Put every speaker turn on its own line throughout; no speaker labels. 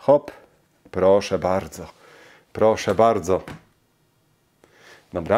hop, proszę bardzo, proszę bardzo. Dobra.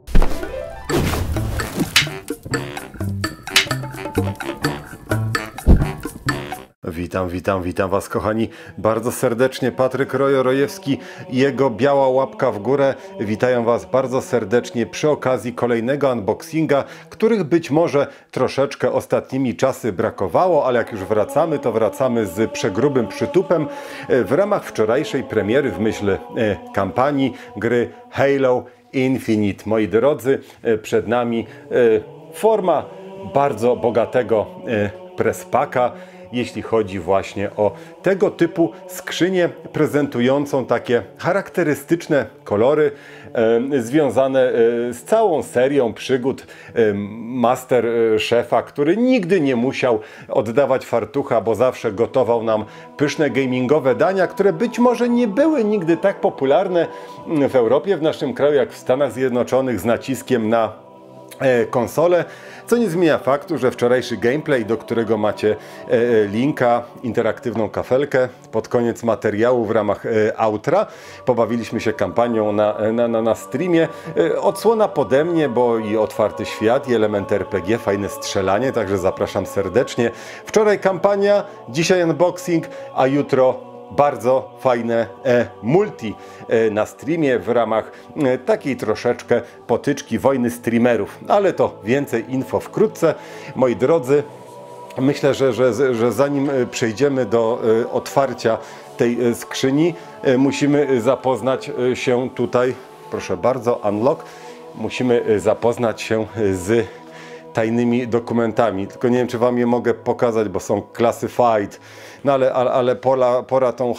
Witam Was, kochani, bardzo serdecznie. Patryk Rojo-Rojewski i jego biała łapka w górę. Witają Was bardzo serdecznie przy okazji kolejnego unboxinga, których być może troszeczkę ostatnimi czasy brakowało, ale jak już wracamy, to wracamy z przegrubym przytupem w ramach wczorajszej premiery w myśl kampanii gry Halo Infinite. Moi drodzy, przed nami forma bardzo bogatego presspaka, jeśli chodzi właśnie o tego typu skrzynię prezentującą takie charakterystyczne kolory związane z całą serią przygód Master Chefa, który nigdy nie musiał oddawać fartucha, bo zawsze gotował nam pyszne gamingowe dania, które być może nie były nigdy tak popularne w Europie, w naszym kraju, jak w Stanach Zjednoczonych, z naciskiem na konsolę, co nie zmienia faktu, że wczorajszy gameplay, do którego macie linka, interaktywną kafelkę pod koniec materiału w ramach outra, pobawiliśmy się kampanią na streamie. Odsłona pode mnie, bo i otwarty świat, i element RPG, fajne strzelanie, także zapraszam serdecznie. Wczoraj kampania, dzisiaj unboxing, a jutro bardzo fajne multi na streamie w ramach takiej troszeczkę potyczki, wojny streamerów. Ale to więcej info wkrótce. Moi drodzy, myślę, że zanim przejdziemy do otwarcia tej skrzyni, musimy zapoznać się tutaj, proszę bardzo, unlock, musimy zapoznać się z tajnymi dokumentami. Tylko nie wiem, czy Wam je mogę pokazać, bo są classified. No ale pora tą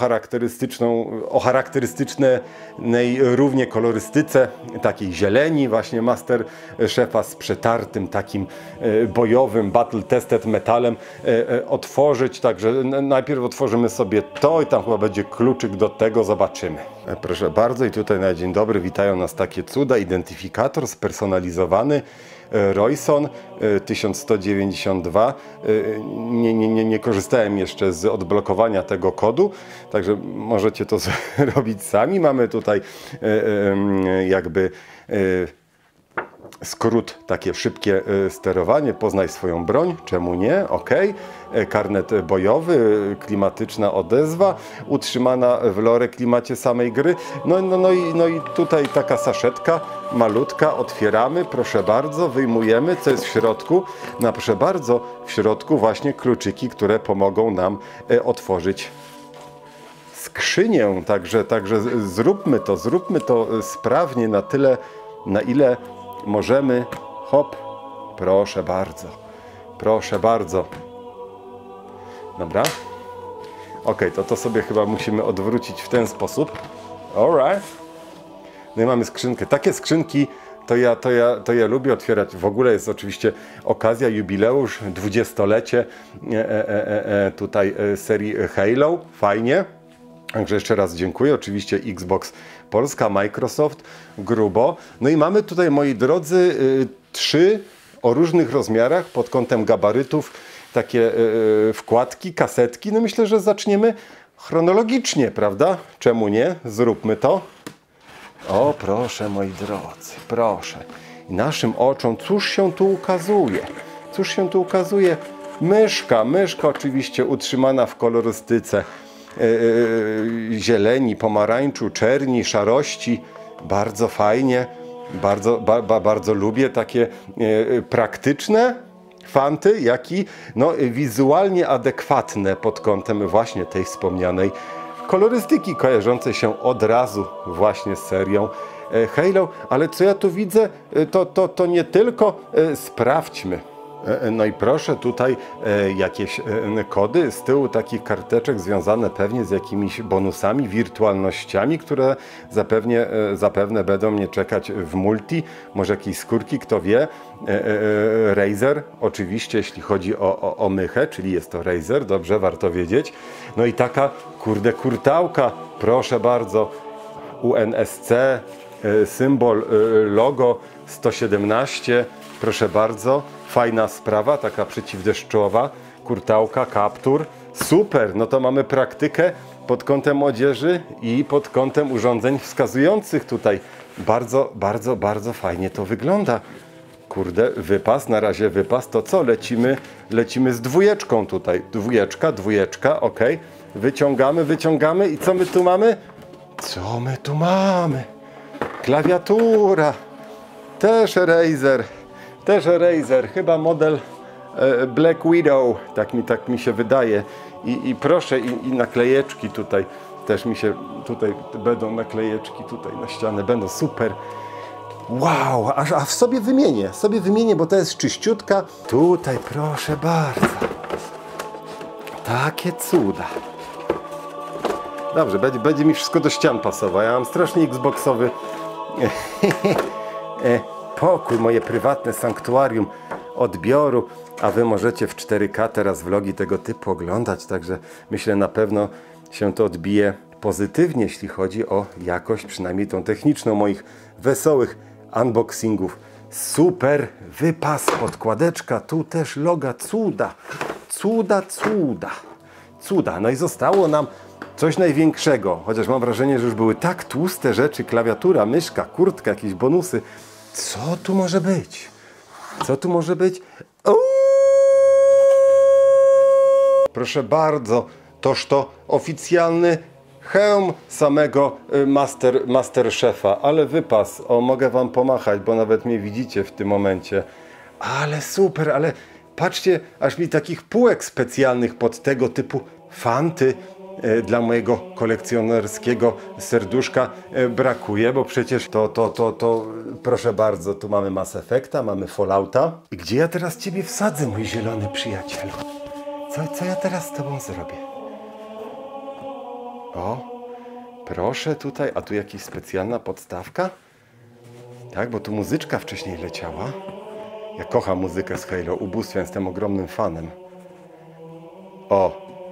o charakterystycznej równie kolorystyce, takiej zieleni, właśnie Master Chefa z przetartym takim bojowym, battle tested metalem otworzyć. Także najpierw otworzymy sobie to i tam chyba będzie kluczyk do tego, zobaczymy. Proszę bardzo, i tutaj na dzień dobry witają nas takie cuda. Identyfikator spersonalizowany Royson 1192. Nie korzystałem jeszcze z odblokowania tego kodu, także możecie to zrobić sami. Mamy tutaj jakby skrót, takie szybkie sterowanie, poznaj swoją broń, czemu nie, ok. Karnet bojowy, klimatyczna odezwa, utrzymana w lore klimacie samej gry. No i tutaj taka saszetka malutka, otwieramy, proszę bardzo, wyjmujemy, co jest w środku. No proszę bardzo, w środku właśnie kluczyki, które pomogą nam otworzyć skrzynię. Także zróbmy to sprawnie, na tyle, na ile możemy. Hop, proszę bardzo, proszę bardzo. Dobra. Ok, to sobie chyba musimy odwrócić w ten sposób. Alright. No i mamy skrzynkę. Takie skrzynki to ja lubię otwierać. W ogóle jest oczywiście okazja, jubileusz, 20-lecie tutaj serii Halo. Fajnie. Także jeszcze raz dziękuję. Oczywiście Xbox Polska, Microsoft, grubo. No i mamy tutaj, moi drodzy, 3 o różnych rozmiarach pod kątem gabarytów, takie wkładki, kasetki. No myślę, że zaczniemy chronologicznie, prawda? Czemu nie? Zróbmy to. O, proszę, moi drodzy, proszę. I naszym oczom, cóż się tu ukazuje? Cóż się tu ukazuje? Myszka oczywiście utrzymana w kolorystyce zieleni, pomarańczu, czerni, szarości. Bardzo fajnie, bardzo lubię takie praktyczne fanty, jak i wizualnie adekwatne pod kątem właśnie tej wspomnianej kolorystyki, kojarzącej się od razu właśnie z serią Halo. Ale co ja tu widzę, to nie tylko sprawdźmy. No i proszę, tutaj jakieś kody z tyłu, takich karteczek związane pewnie z jakimiś bonusami, wirtualnościami, które zapewne będą mnie czekać w multi. Może jakieś skórki, kto wie. Razer, oczywiście, jeśli chodzi o mychę, czyli jest to Razer, dobrze, warto wiedzieć. No i taka, kurde, kurtałka, proszę bardzo, UNSC, symbol, logo 117, proszę bardzo. Fajna sprawa, taka przeciwdeszczowa, kurtałka, kaptur. Super, no to mamy praktykę pod kątem odzieży i pod kątem urządzeń wskazujących tutaj. Bardzo, bardzo, bardzo fajnie to wygląda. Kurde, wypas, na razie wypas, to co? Lecimy z dwójeczką tutaj. Dwójeczka, ok. Wyciągamy i co my tu mamy? Co my tu mamy? Klawiatura. Też Razer. Chyba model Black Widow. Tak mi się wydaje. I proszę, i naklejeczki tutaj. Też mi się, tutaj będą naklejeczki tutaj na ścianę. Będą super. Wow, a sobie wymienię, bo to jest czyściutka. Tutaj proszę bardzo. Takie cuda. Dobrze, będzie mi wszystko do ścian pasować. Ja mam strasznie xboxowy pokój, moje prywatne sanktuarium odbioru, a wy możecie w 4K teraz vlogi tego typu oglądać, także myślę, na pewno się to odbije pozytywnie, jeśli chodzi o jakość, przynajmniej tą techniczną, moich wesołych unboxingów. Super wypas, podkładeczka, tu też loga, cuda. No i zostało nam coś największego, chociaż mam wrażenie, że już były tak tłuste rzeczy, klawiatura, myszka, kurtka, jakieś bonusy. Co tu może być? Proszę bardzo, toż to oficjalny hełm samego Masterchefa, ale wypas, mogę wam pomachać, bo nawet mnie widzicie w tym momencie. Ale super, ale patrzcie, aż mi takich półek specjalnych pod tego typu fanty dla mojego kolekcjonerskiego serduszka brakuje, bo przecież to proszę bardzo, tu mamy Mass Effecta, mamy Fallouta. I gdzie ja teraz ciebie wsadzę, mój zielony przyjacielu? Co ja teraz z tobą zrobię? O, proszę tutaj, a tu jakaś specjalna podstawka? Tak, bo tu muzyczka wcześniej leciała. Ja kocham muzykę z Halo, ubóstwiam, jestem ogromnym fanem. O!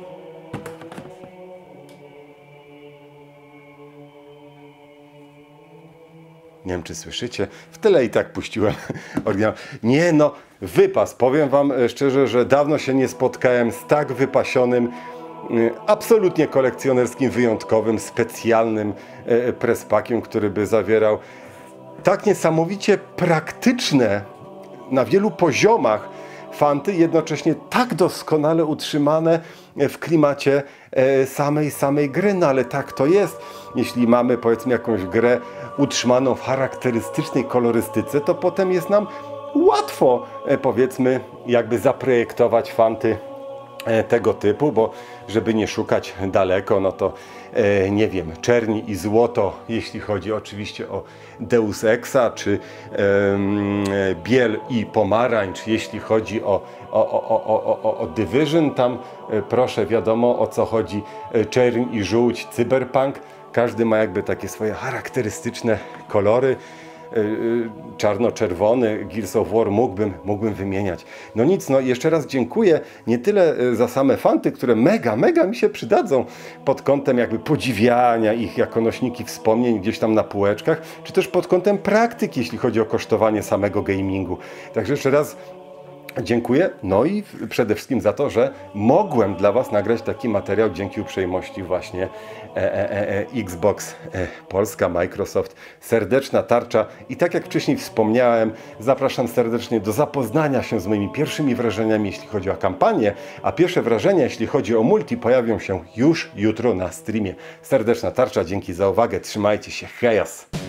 Nie wiem, czy słyszycie. W tyle i tak puściłem oryginał. Nie no, wypas. Powiem wam szczerze, że dawno się nie spotkałem z tak wypasionym, absolutnie kolekcjonerskim, wyjątkowym, specjalnym prespakiem, który by zawierał tak niesamowicie praktyczne na wielu poziomach fanty, jednocześnie tak doskonale utrzymane w klimacie samej gry. No ale tak to jest. Jeśli mamy, powiedzmy, jakąś grę utrzymaną w charakterystycznej kolorystyce, to potem jest nam łatwo, powiedzmy, jakby zaprojektować fanty tego typu, bo żeby nie szukać daleko, no to nie wiem, czerni i złoto, jeśli chodzi oczywiście o Deus Exa, czy biel i pomarańcz, jeśli chodzi o Division, tam proszę, wiadomo o co chodzi, czerń i żółć, cyberpunk, każdy ma jakby takie swoje charakterystyczne kolory. Czarno-czerwony, Gears of War mógłbym wymieniać. No nic, no jeszcze raz dziękuję, nie tyle za same fanty, które mega mi się przydadzą pod kątem jakby podziwiania ich jako nośniki wspomnień gdzieś tam na półeczkach, czy też pod kątem praktyki, jeśli chodzi o kosztowanie samego gamingu. Także jeszcze raz dziękuję, no i przede wszystkim za to, że mogłem dla was nagrać taki materiał dzięki uprzejmości właśnie Xbox Polska, Microsoft. Serdeczna tarcza i tak jak wcześniej wspomniałem, zapraszam serdecznie do zapoznania się z moimi pierwszymi wrażeniami, jeśli chodzi o kampanię, a pierwsze wrażenia, jeśli chodzi o multi, pojawią się już jutro na streamie. Serdeczna tarcza, dzięki za uwagę, trzymajcie się, hejas!